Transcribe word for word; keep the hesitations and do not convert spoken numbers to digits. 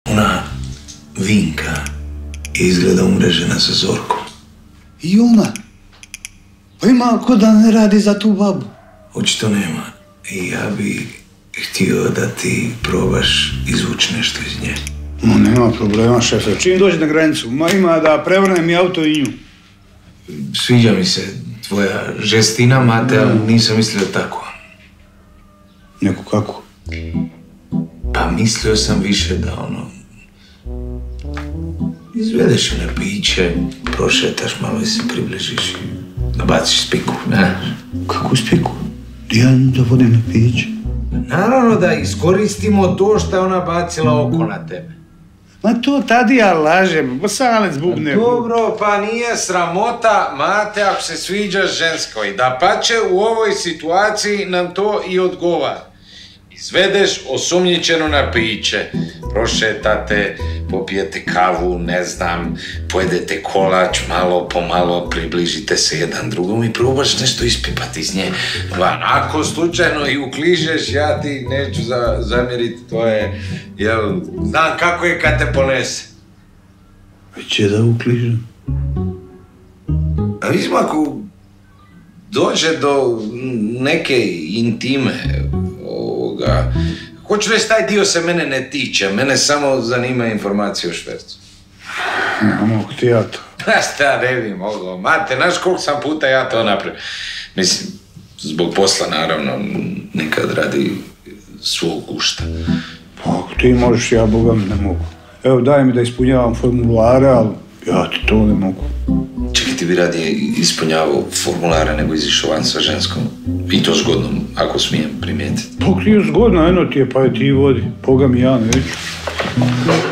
Ona Vinka izgleda umrežena sa Zorkom. I ona? Pa ima ko da ne radi za tu babu? Očito nema. I ja bi htio da ti probaš izvući nešto iz nje. Ma nema problema, šefe. Čim dođe na granicu, ma ima da prevrnem i auto i nju. Sviđa mi se tvoja žestina, Mate, ali nisam mislio tako. Neko kako? Pa mislio sam više da ono... izvedeš ju na piće, prošetaš malo i se približiš i nabaciš spiku, ne? Kako spiku? Ja da vodim na piće. Naravno da iskoristimo to što je ona bacila oko na tebe. Ma to tad ja lažem, bosanec bubne. Dobro, pa nije sramota, Mate, ako se sviđaš ženskoj. Da pače u ovoj situaciji nam to i odgovara. Izvedeš osumnjičenu na piće, prošetate, popijete kavu, ne znam, pojedete kolač, malo po malo približite se jedan drugom i probaš nešto ispipati iz nje. Ako slučajno i ukližeš, ja ti neću za, zamjeriti, to je, jel, znam kako je kad te ponese. Već je da ukližem. A vidimo, ako dođe do neke intime, ovoga, hoću reći, taj dio se mene ne tiče, mene samo zanima informacije o švercu. Ne mogu ti ja to. Pa šta ne bi mogao, Mate, znaš koliko sam puta ja to napravio. Mislim, zbog posla naravno, nekad radi svog gušta. Pa ako ti možeš, ja boga mi ne mogu. Evo, daj mi da ispunjavam formulare, ali ja ti to ne mogu. Čekaj, ti bi radije ispunjavao formulare nego izišao van sa ženskom. I to zgodnom, ako smijem primijetiti. Pa ti je zgodno, eno ti je, pa je ti vodi. Boga mi ja neću.